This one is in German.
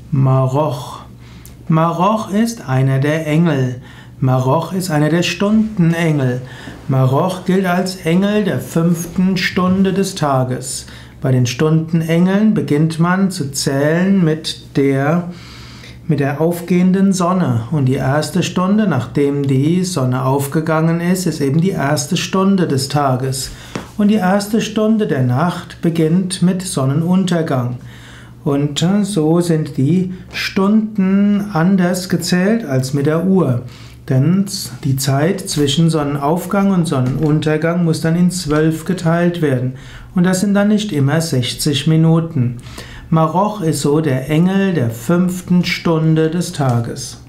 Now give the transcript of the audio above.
Maroch. Maroch ist einer der Engel. Maroch ist einer der Stundenengel. Maroch gilt als Engel der 5. Stunde des Tages. Bei den Stundenengeln beginnt man zu zählen mit der aufgehenden Sonne. Und die erste Stunde, nachdem die Sonne aufgegangen ist eben die erste Stunde des Tages. Und die erste Stunde der Nacht beginnt mit Sonnenuntergang. Und so sind die Stunden anders gezählt als mit der Uhr. Denn die Zeit zwischen Sonnenaufgang und Sonnenuntergang muss dann in 12 geteilt werden. Und das sind dann nicht immer 60 Minuten. Maroch ist so der Engel der 5. Stunde des Tages.